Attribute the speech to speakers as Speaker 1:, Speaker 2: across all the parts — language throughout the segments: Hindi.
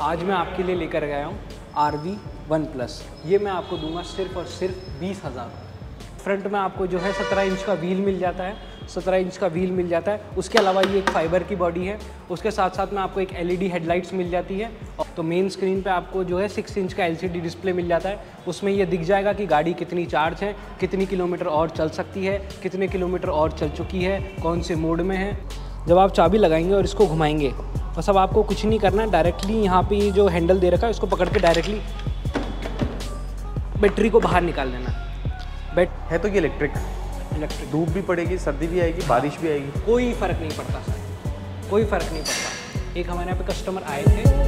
Speaker 1: आज मैं आपके लिए लेकर गया हूँ RV 1+। ये मैं आपको दूंगा सिर्फ और सिर्फ 20,000। फ्रंट में आपको जो है 17 इंच का व्हील मिल जाता है, 17 इंच का व्हील मिल जाता है। उसके अलावा ये एक फाइबर की बॉडी है। उसके साथ साथ में आपको एक LED हेडलाइट्स मिल जाती है। तो मेन स्क्रीन पे आपको जो है 6 इंच का LCD डिस्प्ले मिल जाता है। उसमें ये दिख जाएगा कि गाड़ी कितनी चार्ज है, कितनी किलोमीटर और चल सकती है, कितने किलोमीटर और चल चुकी है, कौन से मोड में है। जब आप चाबी लगाएंगे और इसको घुमाएंगे, बस अब आपको कुछ नहीं करना है, डायरेक्टली यहाँ पे ये जो हैंडल दे रखा है इसको पकड़ के डायरेक्टली बैटरी को बाहर निकाल लेना
Speaker 2: है। तो ये इलेक्ट्रिक धूप भी पड़ेगी, सर्दी भी आएगी, बारिश भी आएगी,
Speaker 1: कोई फ़र्क नहीं पड़ता सर, कोई फ़र्क नहीं पड़ता। एक हमारे यहाँ पे कस्टमर आए थे,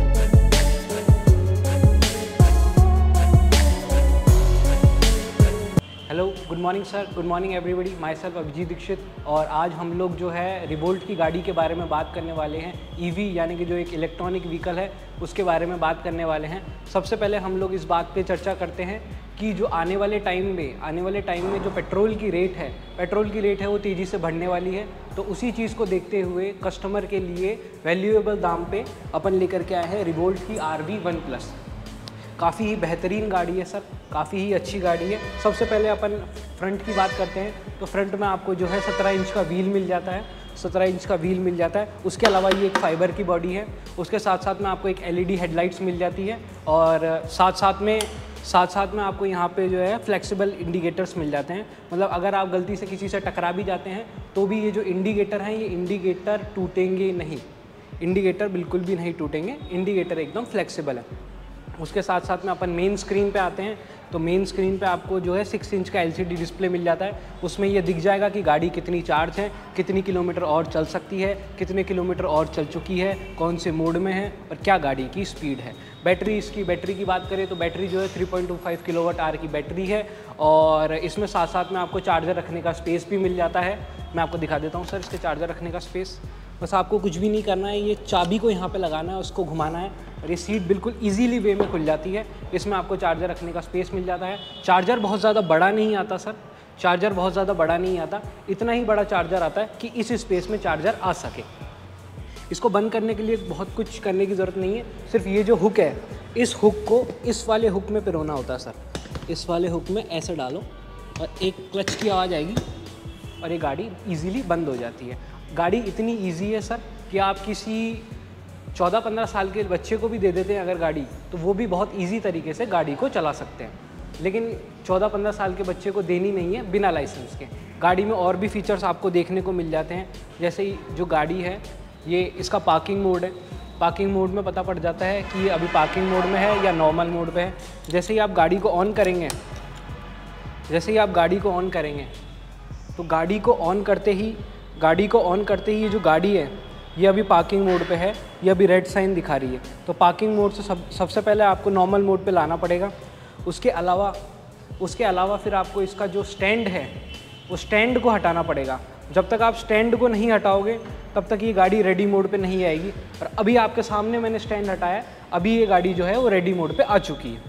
Speaker 1: hello, good morning sir, good morning everybody. Myself Abhijeet Dixit. और आज हम लोग जो है रिवोल्ट की गाड़ी के बारे में बात करने वाले हैं। EV यानी कि जो एक इलेक्ट्रॉनिक व्हीकल है उसके बारे में बात करने वाले हैं। सबसे पहले हम लोग इस बात पे चर्चा करते हैं कि जो आने वाले टाइम में जो पेट्रोल की रेट है वो तेज़ी से बढ़ने वाली है। तो उसी चीज़ को देखते हुए कस्टमर के लिए वैल्यूएबल दाम पे अपन लेकर के आए हैं रिवोल्ट की RV 1+। काफ़ी ही बेहतरीन गाड़ी है सर, काफ़ी ही अच्छी गाड़ी है। सबसे पहले अपन फ्रंट की बात करते हैं। तो फ्रंट में आपको जो है 17 इंच का व्हील मिल जाता है, 17 इंच का व्हील मिल जाता है। उसके अलावा ये एक फाइबर की बॉडी है। उसके साथ साथ में आपको एक LED हेडलाइट्स मिल जाती है और साथ साथ में आपको यहाँ पे जो है फ्लेक्सिबल इंडिकेटर्स मिल जाते हैं। मतलब अगर आप गलती से किसी से टकरा भी जाते हैं तो भी ये जो इंडिकेटर हैं ये इंडिकेटर टूटेंगे नहीं, इंडिकेटर बिल्कुल भी नहीं टूटेंगे, इंडिकेटर एकदम फ्लेक्सिबल है। उसके साथ साथ में अपन मेन स्क्रीन पे आते हैं। तो मेन स्क्रीन पे आपको जो है 6 इंच का LCD डिस्प्ले मिल जाता है। उसमें ये दिख जाएगा कि गाड़ी कितनी चार्ज है, कितनी किलोमीटर और चल सकती है, कितने किलोमीटर और चल चुकी है, कौन से मोड में है और क्या गाड़ी की स्पीड है। बैटरी की बात करें तो बैटरी जो है 3.25 kWh की बैटरी है। और इसमें साथ साथ में आपको चार्जर रखने का स्पेस भी मिल जाता है। मैं आपको दिखा देता हूँ सर इसके चार्जर रखने का स्पेस। बस आपको कुछ भी नहीं करना है, ये चाबी को यहाँ पे लगाना है, उसको घुमाना है और ये सीट बिल्कुल इजीली वे में खुल जाती है। इसमें आपको चार्जर रखने का स्पेस मिल जाता है। चार्जर बहुत ज़्यादा बड़ा नहीं आता सर, चार्जर बहुत ज़्यादा बड़ा नहीं आता, इतना ही बड़ा चार्जर आता है कि इस स्पेस में चार्जर आ सके। इसको बंद करने के लिए बहुत कुछ करने की ज़रूरत नहीं है, सिर्फ ये जो हुक है इस हुक को इस वाले हुक में पिरोना होता है सर। इस वाले हुक में ऐसे डालो और एक क्लच की आवाज़ आएगी और ये गाड़ी ईज़िली बंद हो जाती है। गाड़ी इतनी ईजी है सर कि आप किसी 14-15 साल के बच्चे को भी दे देते हैं अगर गाड़ी, तो वो भी बहुत इजी तरीके से गाड़ी को चला सकते हैं। लेकिन 14-15 साल के बच्चे को देनी नहीं है बिना लाइसेंस के। गाड़ी में और भी फीचर्स आपको देखने को मिल जाते हैं, जैसे ही जो गाड़ी है ये इसका पार्किंग मोड है। पार्किंग मोड में पता पड़ जाता है कि ये अभी पार्किंग मोड में है या नॉर्मल मोड पे है। जैसे ही आप गाड़ी को ऑन करेंगे तो गाड़ी को ऑन करते ही ये जो गाड़ी है ये अभी पार्किंग मोड पे है, ये अभी रेड साइन दिखा रही है। तो पार्किंग मोड से सबसे पहले आपको नॉर्मल मोड पे लाना पड़ेगा। उसके अलावा फिर आपको इसका जो स्टैंड है वो स्टैंड को हटाना पड़ेगा। जब तक आप स्टैंड को नहीं हटाओगे तब तक ये गाड़ी रेडी मोड पे नहीं आएगी। और अभी आपके सामने मैंने स्टैंड हटाया, अभी ये गाड़ी जो है वो रेडी मोड पे आ चुकी है।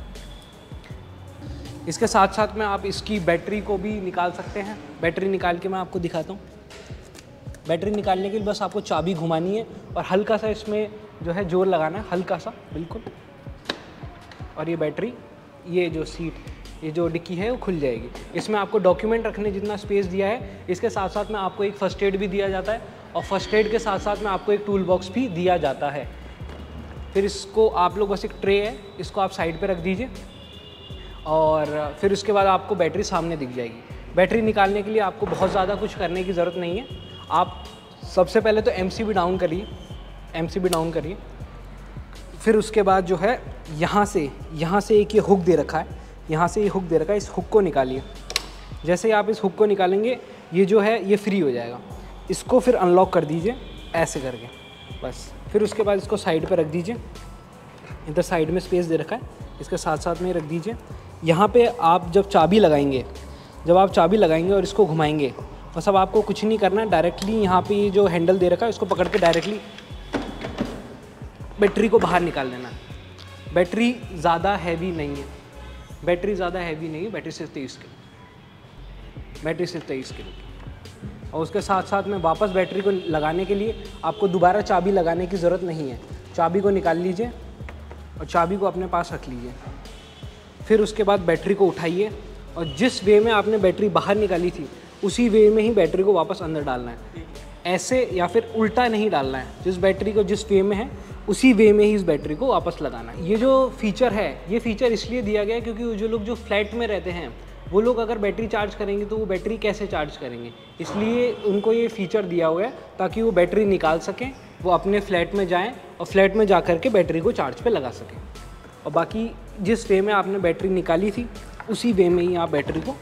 Speaker 1: इसके साथ साथ में आप इसकी बैटरी को भी निकाल सकते हैं। बैटरी निकाल के मैं आपको दिखाता हूँ। बैटरी निकालने के लिए बस आपको चाबी घुमानी है और हल्का सा इसमें जो है जोर लगाना है, हल्का सा बिल्कुल, और ये बैटरी, ये जो सीट, ये जो डिक्की है वो खुल जाएगी। इसमें आपको डॉक्यूमेंट रखने जितना स्पेस दिया है, इसके साथ साथ में आपको एक फ़र्स्ट एड भी दिया जाता है और फर्स्ट एड के साथ साथ में आपको एक टूल बॉक्स भी दिया जाता है। फिर इसको आप लोग बस एक ट्रे है, इसको आप साइड पर रख दीजिए और फिर उसके बाद आपको बैटरी सामने दिख जाएगी। बैटरी निकालने के लिए आपको बहुत ज़्यादा कुछ करने की ज़रूरत नहीं है। आप सबसे पहले तो MCB डाउन करिए, फिर उसके बाद जो है यहाँ से एक ये हुक दे रखा है, इस हुक को निकालिए। जैसे ही आप इस हुक को निकालेंगे ये जो है ये फ्री हो जाएगा। इसको फिर अनलॉक कर दीजिए ऐसे करके, बस। फिर उसके बाद इसको साइड पर रख दीजिए, इधर साइड में स्पेस दे रखा है, इसके साथ साथ में रख दीजिए। यहाँ पे आप जब चाबी लगाएंगे और इसको घुमाएंगे, बस अब आपको कुछ नहीं करना है, डायरेक्टली यहाँ पे ये जो हैंडल दे रखा है उसको पकड़ के डायरेक्टली बैटरी को बाहर निकाल लेना है। बैटरी ज़्यादा हैवी नहीं है, बैटरी सिर्फ 23 किलो। और उसके साथ साथ में वापस बैटरी को लगाने के लिए आपको दोबारा चाबी लगाने की ज़रूरत नहीं है। चाबी को निकाल लीजिए और चाबी को अपने पास रख लीजिए। फिर उसके बाद बैटरी को उठाइए और जिस वे में आपने बैटरी बाहर निकाली थी उसी वे में ही बैटरी को वापस अंदर डालना है। ऐसे या फिर उल्टा नहीं डालना है, जिस बैटरी को जिस वे में है उसी वे में ही इस बैटरी को वापस लगाना है। ये जो फीचर है, ये फीचर इसलिए दिया गया है क्योंकि जो लोग जो फ्लैट में रहते हैं वो लोग अगर बैटरी चार्ज करेंगे तो वो बैटरी कैसे चार्ज करेंगे, इसलिए उनको ये फीचर दिया हुआ है ताकि वो बैटरी निकाल सकें, वो अपने फ्लैट में जाएं और फ्लैट में जा कर के बैटरी को चार्ज पे लगा सकें। और बाकी जिस वे में आपने बैटरी निकाली थी उसी वे में ही आप बैटरी को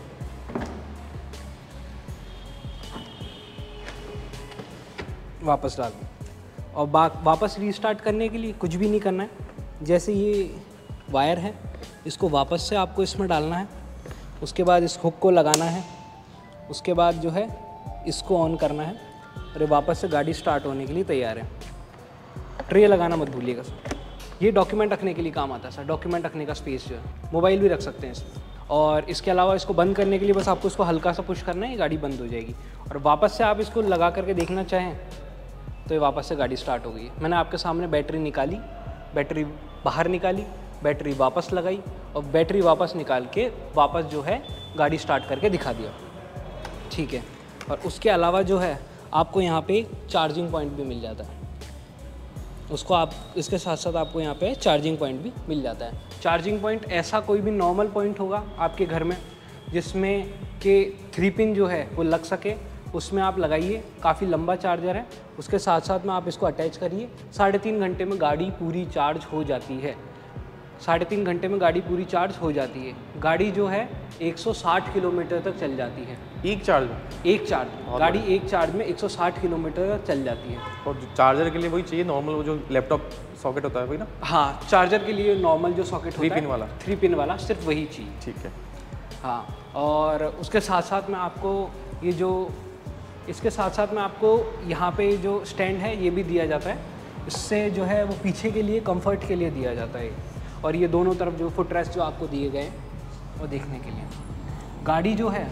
Speaker 1: वापस डाल दें। और वापस रीस्टार्ट करने के लिए कुछ भी नहीं करना है, जैसे ये वायर है इसको वापस से आपको इसमें डालना है, उसके बाद इस हुक को लगाना है, उसके बाद जो है इसको ऑन करना है और ये वापस से गाड़ी स्टार्ट होने के लिए तैयार है। ट्रे लगाना मत भूलिएगा सर, ये डॉक्यूमेंट रखने के लिए काम आता है सर, डॉक्यूमेंट रखने का स्पेस जो है, मोबाइल भी रख सकते हैं इसमें। और इसके अलावा इसको बंद करने के लिए बस आपको इसको हल्का सा पुश करना है, ये गाड़ी बंद हो जाएगी। और वापस से आप इसको लगा करके देखना चाहें तो ये वापस से गाड़ी स्टार्ट हो गई है। मैंने आपके सामने बैटरी निकाली, बैटरी बाहर निकाली, बैटरी वापस लगाई और बैटरी वापस निकाल के वापस जो है गाड़ी स्टार्ट करके दिखा दिया, ठीक है। और उसके अलावा जो है आपको यहाँ पे चार्जिंग पॉइंट भी मिल जाता है, उसको आप इसके साथ साथ आपको यहाँ पे चार्जिंग पॉइंट भी मिल जाता है। चार्जिंग पॉइंट ऐसा कोई भी नॉर्मल पॉइंट होगा आपके घर में जिसमें कि 3 पिन जो है वो लग सके, उसमें आप लगाइए। काफ़ी लंबा चार्जर है, उसके साथ साथ में आप इसको अटैच करिए। 3.5 घंटे में गाड़ी पूरी चार्ज हो जाती है, 3.5 घंटे में गाड़ी पूरी चार्ज हो जाती है। गाड़ी जो है 160 किलोमीटर तक चल जाती है
Speaker 2: एक चार्ज में।
Speaker 1: एक चार्ज गाड़ी एक चार्ज में 160 किलोमीटर तक चल जाती है।
Speaker 2: और जो चार्जर के लिए वही चाहिए नॉर्मल, वो जो लैपटॉप सॉकेट होता है वही ना?
Speaker 1: हाँ, चार्जर के लिए नॉर्मल जो सॉकेट होता है
Speaker 2: 3
Speaker 1: पिन वाला सिर्फ वही चाहिए,
Speaker 2: ठीक है।
Speaker 1: हाँ, और उसके साथ साथ में आपको ये जो इसके साथ साथ में आपको यहाँ पे जो स्टैंड है ये भी दिया जाता है, इससे जो है वो पीछे के लिए कंफर्ट के लिए दिया जाता है। और ये दोनों तरफ जो फुट रेस्ट जो आपको दिए गए हैं वो देखने के लिए। गाड़ी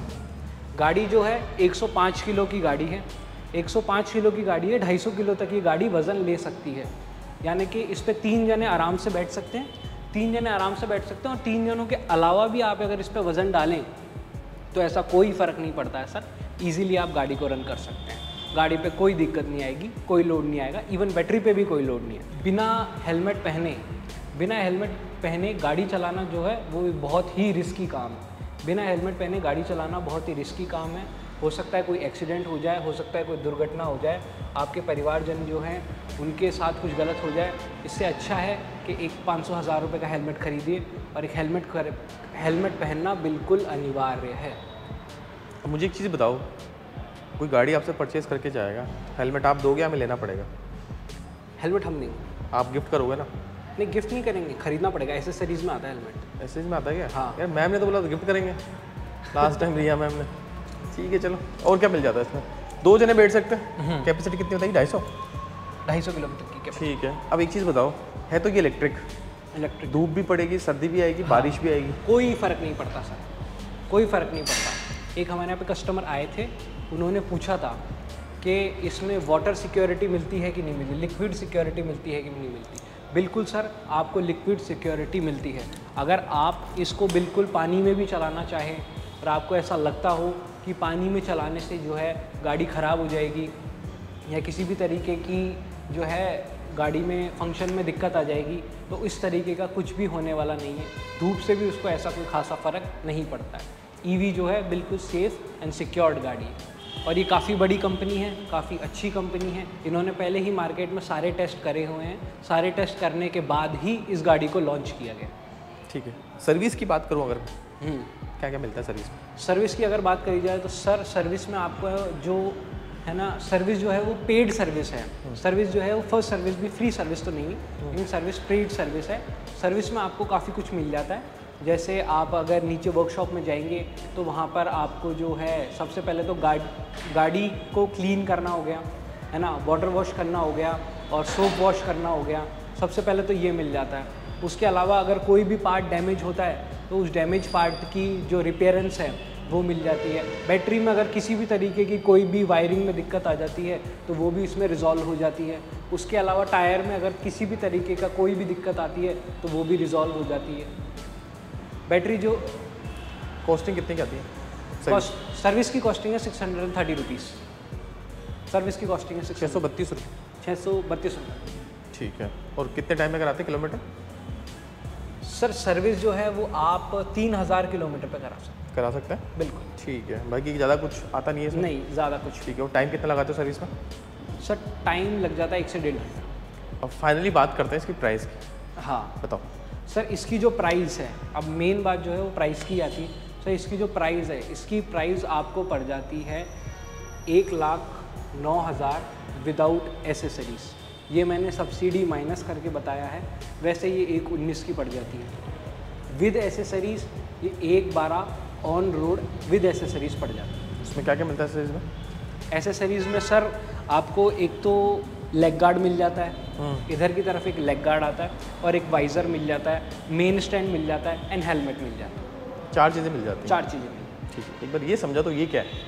Speaker 1: जो है 105 किलो की गाड़ी है, 105 किलो की गाड़ी है, 250 किलो तक ये गाड़ी वज़न ले सकती है। यानी कि इस पर 3 जने आराम से बैठ सकते हैं, 3 जने आराम से बैठ सकते हैं। और 3 जनों के अलावा भी आप अगर इस पर वज़न डालें तो ऐसा कोई फ़र्क नहीं पड़ता है सर, ईज़िली आप गाड़ी को रन कर सकते हैं। गाड़ी पे कोई दिक्कत नहीं आएगी, कोई लोड नहीं आएगा, इवन बैटरी पे भी कोई लोड नहीं है। बिना हेलमेट पहने गाड़ी चलाना जो है वो बहुत ही रिस्की काम है। बिना हेलमेट पहने गाड़ी चलाना बहुत ही रिस्की काम है। हो सकता है कोई एक्सीडेंट हो जाए, हो सकता है कोई दुर्घटना हो जाए, आपके परिवारजन जो हैं उनके साथ कुछ गलत हो जाए। इससे अच्छा है कि एक 500-1000 रुपये का हेलमेट खरीदिए, और एक हेलमेट पहनना बिल्कुल अनिवार्य है।
Speaker 2: मुझे एक चीज़ बताओ, कोई गाड़ी आपसे परचेज़ करके जाएगा, हेलमेट आप दोगे या हमें लेना पड़ेगा?
Speaker 1: हेलमेट हम देंगे।
Speaker 2: आप गिफ्ट करोगे ना?
Speaker 1: नहीं, गिफ्ट नहीं करेंगे, खरीदना पड़ेगा। एसेसरीज में आता है हेलमेट।
Speaker 2: एसेसरीज में आता है क्या?
Speaker 1: हाँ
Speaker 2: यार, मैम ने तो बोला तो गिफ्ट करेंगे लास्ट टाइम रिया मैम ने। ठीक है, चलो। और क्या मिल जाता है इसमें? 2 जने बैठ सकते हैं। कैपेसिटी कितनी बताइए? 250
Speaker 1: किलोमीटर की।
Speaker 2: ठीक है। अब एक चीज़ बताओ, है तो ये इलेक्ट्रिक, धूप भी पड़ेगी, सर्दी भी आएगी, बारिश भी आएगी,
Speaker 1: कोई फ़र्क नहीं पड़ता सर, कोई फ़र्क नहीं पड़ता। एक हमारे यहाँ पे कस्टमर आए थे, उन्होंने पूछा था कि इसमें वाटर सिक्योरिटी मिलती है कि नहीं मिलती, लिक्विड सिक्योरिटी मिलती है कि नहीं मिलती। बिल्कुल सर, आपको लिक्विड सिक्योरिटी मिलती है। अगर आप इसको बिल्कुल पानी में भी चलाना चाहें और आपको ऐसा लगता हो कि पानी में चलाने से जो है गाड़ी ख़राब हो जाएगी या किसी भी तरीके की जो है गाड़ी में फंक्शन में दिक्कत आ जाएगी, तो इस तरीके का कुछ भी होने वाला नहीं है। धूप से भी उसको ऐसा कोई खासा फ़र्क नहीं पड़ता है। ईवी जो है बिल्कुल सेफ़ एंड सिक्योर्ड गाड़ी है, और ये काफ़ी बड़ी कंपनी है, काफ़ी अच्छी कंपनी है। इन्होंने पहले ही मार्केट में सारे टेस्ट करे हुए हैं, सारे टेस्ट करने के बाद ही इस गाड़ी को लॉन्च किया गया।
Speaker 2: ठीक है। सर्विस की बात करूँ अगर, क्या क्या मिलता है सर्विस में?
Speaker 1: सर्विस की अगर बात करी जाए तो सर, सर्विस में आपको जो है ना, सर्विस जो है वो पेड सर्विस है। सर्विस जो है वो फर्स्ट सर्विस भी, फ्री सर्विस तो नहीं है, लेकिन सर्विस पेड सर्विस है। सर्विस में आपको काफ़ी कुछ मिल जाता है। जैसे आप अगर नीचे वर्कशॉप में जाएंगे तो वहाँ पर आपको जो है सबसे पहले तो गाड़ी को क्लीन करना हो गया, है ना, वाटर वॉश करना हो गया और सोप वॉश करना हो गया। सबसे पहले तो ये मिल जाता है। उसके अलावा अगर कोई भी पार्ट डैमेज होता है तो उस डैमेज पार्ट की जो रिपेयरेंस है वो मिल जाती है। बैटरी में अगर किसी भी तरीके की कोई भी वायरिंग में दिक्कत आ जाती है तो वो भी इसमें रिजॉल्व हो जाती है। उसके अलावा टायर में अगर किसी भी तरीके का कोई भी दिक्कत आती है तो वो भी रिजॉल्व हो जाती है। बैटरी जो
Speaker 2: कॉस्टिंग कितनी की आती है?
Speaker 1: सर्विस की कॉस्टिंग है 630 रुपीज़। सर्विस की कॉस्टिंग है
Speaker 2: 632 रुपये।
Speaker 1: 632 रुपये।
Speaker 2: ठीक है। और कितने टाइम में कराते हैं किलोमीटर?
Speaker 1: सर सर्विस जो है वो आप 3000 किलोमीटर पे करा सकते
Speaker 2: हैं।
Speaker 1: बिल्कुल।
Speaker 2: ठीक है। बाकी ज़्यादा कुछ आता नहीं है इसमें?
Speaker 1: नहीं, ज़्यादा कुछ।
Speaker 2: ठीक है। और टाइम कितना लगाते हो सर्विस में?
Speaker 1: सर टाइम लग जाता है 1 से 1.5 घंटा।
Speaker 2: अब फाइनली बात करते हैं इसकी प्राइस की।
Speaker 1: हाँ
Speaker 2: बताओ
Speaker 1: सर, इसकी जो प्राइस है, अब मेन बात जो है वो प्राइस की आती है। सर इसकी जो प्राइस है, इसकी प्राइस आपको पड़ जाती है 1,09,000 विदाउट एसेसरीज़। ये मैंने सब्सिडी माइनस करके बताया है। वैसे ये 1,19 की पड़ जाती है। विद एसेसरीज़ ये 1,12 ऑन रोड विद एसेसरीज़ पड़ जाती है।
Speaker 2: इसमें क्या क्या मिलता है एसेसरीज़ में?
Speaker 1: एसेसरीज़ में सर आपको एक तो लेग गार्ड मिल जाता है, इधर की तरफ एक लेग गार्ड आता है और एक वाइज़र मिल जाता है, मेन स्टैंड मिल जाता है एंड हेलमेट मिल जाता है।
Speaker 2: 4 चीज़ें मिल जाती हैं।
Speaker 1: 4 चीज़ें मिल।
Speaker 2: ठीक है। एक बार ये समझा तो ये क्या है?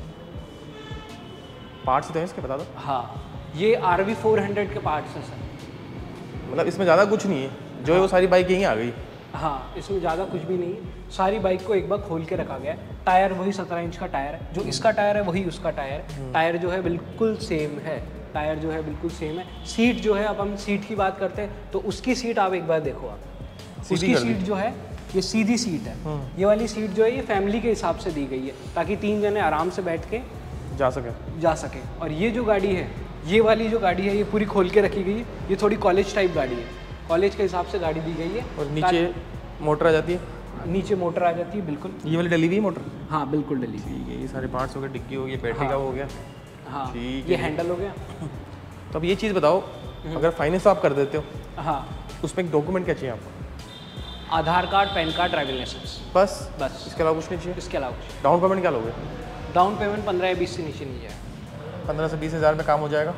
Speaker 2: पार्ट्स तो हैं इसके, बता दो।
Speaker 1: हाँ, ये RV 400 के पार्ट्स हैं सर।
Speaker 2: मतलब इसमें ज़्यादा कुछ नहीं है, जो है वो सारी बाइक यहीं आ गई।
Speaker 1: हाँ, इसमें ज़्यादा कुछ भी नहीं है। सारी बाइक को एक बार खोल के रखा गया है। टायर वही 17 इंच का टायर है, जो इसका टायर है वही उसका टायर है। टायर जो है बिल्कुल सेम है। टायर जो है बिल्कुल सेम है। सीट जो है, अब हम सीट की बात करते हैं तो उसकी सीट आप एक बार देखो। आप उसकी सीट जो है ये सीधी सीट है। ये वाली सीट जो है ये फैमिली के हिसाब से दी गई है ताकि 3 जने आराम से बैठ के जा सके। और ये जो गाड़ी है, ये वाली जो गाड़ी है, ये पूरी खोल के रखी गई है। ये थोड़ी कॉलेज टाइप गाड़ी है, कॉलेज के हिसाब से गाड़ी दी गई है।
Speaker 2: और नीचे मोटर आ जाती है?
Speaker 1: नीचे मोटर आ जाती है, बिल्कुल।
Speaker 2: ये वाली डली हुई मोटर?
Speaker 1: हाँ बिल्कुल डली।
Speaker 2: ठीक है। ये सारे पार्ट्स हो गए, डिग्गी हो गई, बैटरी का हो गया।
Speaker 1: हाँ,
Speaker 2: ठीक
Speaker 1: ये
Speaker 2: है।
Speaker 1: हैंडल हो गया।
Speaker 2: तो अब ये चीज़ बताओ, अगर फाइनेंस आप कर देते हो,
Speaker 1: हाँ,
Speaker 2: उसमें एक डॉक्यूमेंट क्या चाहिए आपको?
Speaker 1: Aadhaar card, PAN card, driving licence.
Speaker 2: बस इसके अलावा कुछ नहीं चाहिए?
Speaker 1: इसके अलावा कुछ।
Speaker 2: डाउन पेमेंट क्या लोगे?
Speaker 1: डाउन पेमेंट 15 या 20 से नीचे नहीं जाएगा।
Speaker 2: 15 से 20 हज़ार में काम हो जाएगा।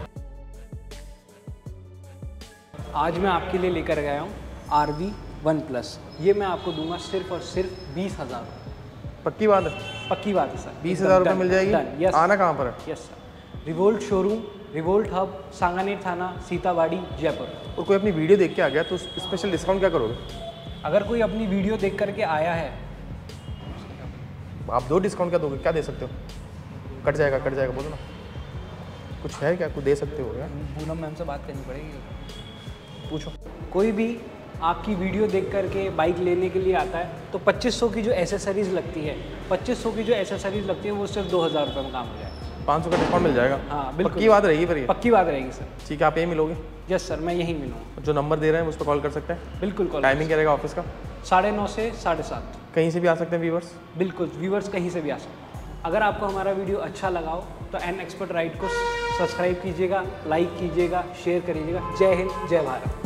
Speaker 1: आज मैं आपके लिए लेकर गया हूँ RV 1+। ये मैं आपको दूंगा सिर्फ और सिर्फ 20,000।
Speaker 2: पक्की बात है?
Speaker 1: पक्की बात है सर।
Speaker 2: 20,000 रुपये मिल जाएगी।
Speaker 1: यस।
Speaker 2: आना कहाँ पर है?
Speaker 1: Yes sir, Revolt showroom, Revolt hub, Sanganer थाना, सीताबाड़ी, जयपुर।
Speaker 2: और कोई अपनी वीडियो देख के आ गया तो स्पेशल डिस्काउंट क्या करोगे?
Speaker 1: अगर कोई अपनी वीडियो देख करके आया है,
Speaker 2: आप दो डिस्काउंट क्या दोगे? क्या दे सकते हो? कट जाएगा बोलो ना। कुछ है क्या, कुछ दे सकते हो क्या?
Speaker 1: पूनम मैम से बात करनी पड़ेगी।
Speaker 2: पूछो।
Speaker 1: कोई भी आपकी वीडियो देख करके बाइक लेने के लिए आता है तो 2500 की जो एसेसरीज़ लगती है, 2500 की जो एसेसरीज़ लगती है वो सिर्फ 2,000 रुपये में काम हो जाएगा।
Speaker 2: 500 का डिस्काउंट मिल जाएगा।
Speaker 1: हाँ बिल्कुल।
Speaker 2: पक्की बात रहेगी? पर ये
Speaker 1: पक्की बात रहेगी सर।
Speaker 2: ठीक है। आप यहीं मिलोगे?
Speaker 1: यस सर, मैं यहीं मिलूँगा।
Speaker 2: जो नंबर दे रहे हैं उस पर कॉल कर सकते हैं?
Speaker 1: बिल्कुल कॉल।
Speaker 2: टाइमिंग क्या रहेगा ऑफिस का?
Speaker 1: 9:30 से 7:30।
Speaker 2: कहीं से भी आ सकते हैं व्यूवर्स?
Speaker 1: बिल्कुल, व्यूवर्स कहीं से भी आ सकते हैं। अगर आपको हमारा वीडियो अच्छा लगा हो तो एन एक्सपर्ट राइड को सब्सक्राइब कीजिएगा, लाइक कीजिएगा, शेयर करिएगा। जय हिंद, जय भारत।